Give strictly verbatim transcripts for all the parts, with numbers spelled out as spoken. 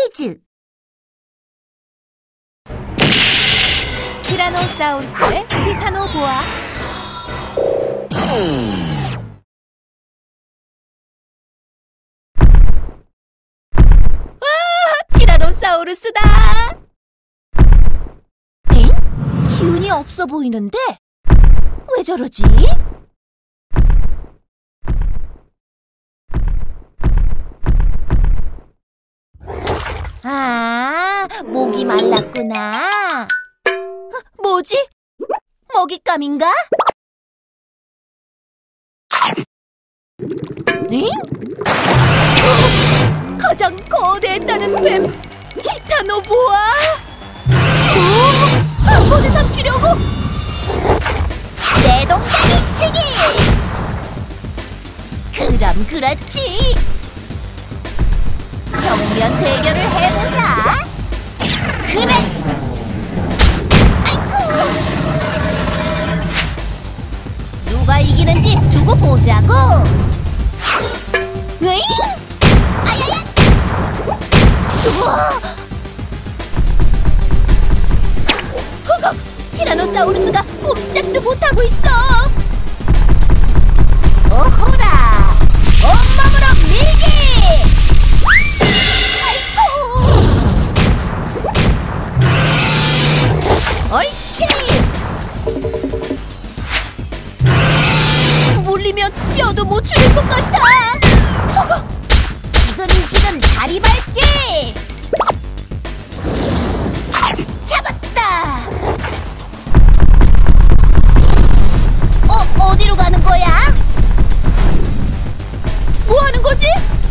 퀴즈! 티라노사우루스의 티타노보아. 와, 티라노사우루스다! 엥? 기운이 없어 보이는데? 왜 저러지? 아, 목이 말랐구나. 뭐지? 먹잇감인가? 응? 어, 가장 거대했다는 뱀, 티타노보아! 어, 한 번에 삼키려고? 내 동댕이 치기! 그럼 그렇지! 정면 대결을 해보자! 그래! 아이쿠! 누가 이기는지 두고 보자고! 으잉! 아야야! 우와! 허걱! 티라노사우루스가 꼼짝도 못하고 있어! 오호라! 온몸으로 밀기! 옳지! 물리면 뼈도 못 줄일 것 같아! 허거! 지근지근 다리 밟기! 잡았다! 어, 어디로 가는 거야? 뭐 하는 거지?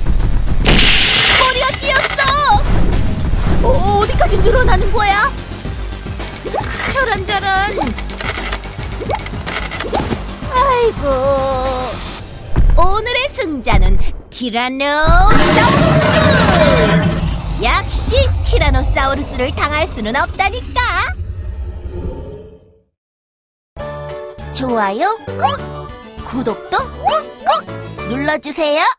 머리가 끼었어! 어, 어디까지 늘어나는 거야? 저런저런. 아이고, 오늘의 승자는 티라노사우루스! 역시 티라노사우루스를 당할 수는 없다니까. 좋아요 꾹, 구독도 꾹꾹 눌러주세요.